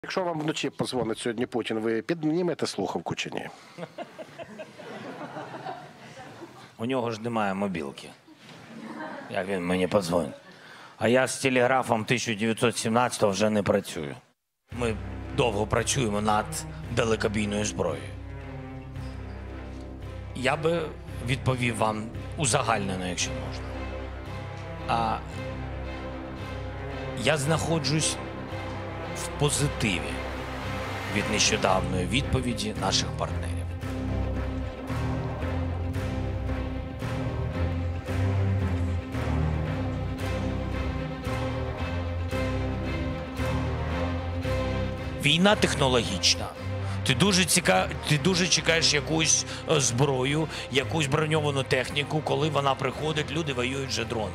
Якщо вам вночі подзвонить сьогодні Путін, ви піднімете слухавку чи ні? У нього ж немає мобілки. Як він мені подзвонить? А я з телеграфом 1917-го вже не працюю. Ми довго працюємо над далекобійною зброєю. Я би відповів вам узагальнено, якщо можна. Я знаходжусь в позитиві від нещодавної відповіді наших партнерів. Війна технологічна. Ти дуже чекаєш якусь зброю, якусь броньовану техніку, коли вона приходить, люди воюють вже дронами.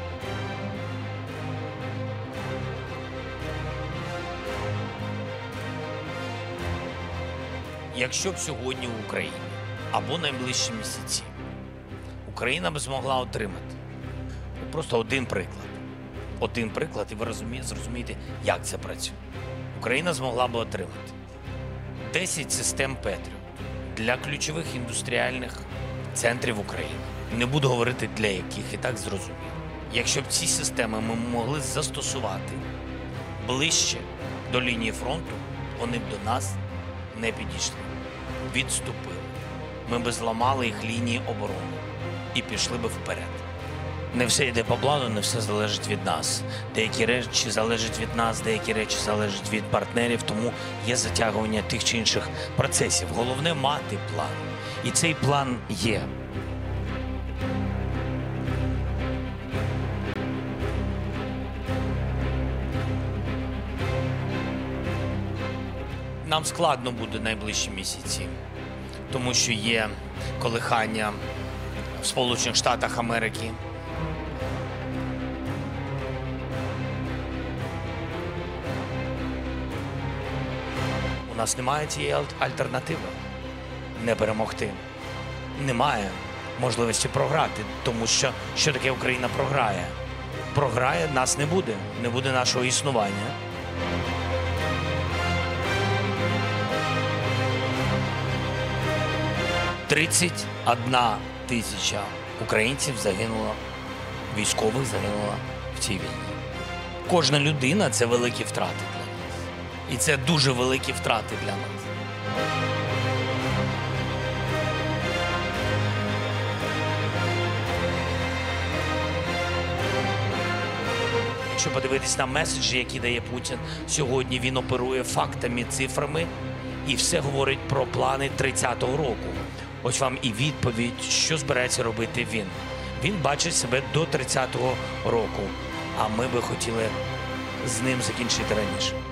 Якщо б сьогодні в Україні або найближчі місяці Україна б змогла отримати просто один приклад, і ви зрозумієте, як це працює. Україна змогла б отримати 10 систем Петріот для ключових індустріальних центрів України. Не буду говорити для яких, і так зрозуміло. Якщо б ці системи ми могли застосувати ближче до лінії фронту, вони б до нас не підійшли, відступили. Ми б зламали їх лінії оборони і пішли б вперед. Не все йде по плану, не все залежить від нас. Деякі речі залежать від нас, деякі речі залежать від партнерів, тому є затягування тих чи інших процесів. Головне – мати план. І цей план є. Нам складно буде найближчі місяці, тому що є колихання в Сполучених Штатах Америки. У нас немає цієї альтернативи не перемогти. Немає можливості програти, тому що таке Україна програє? Програє, нас не буде нашого існування. – 31 тисяча українців загинуло, військових загинуло в цій війні. Кожна людина – це великі втрати для нас. І це дуже великі втрати для нас. Якщо подивитись на меседжі, які дає Путін, сьогодні він оперує фактами, цифрами і все говорить про плани 30-го року. Ось вам і відповідь, що збирається робити він. Він бачить себе до 30-го року, а ми би хотіли з ним закінчити раніше.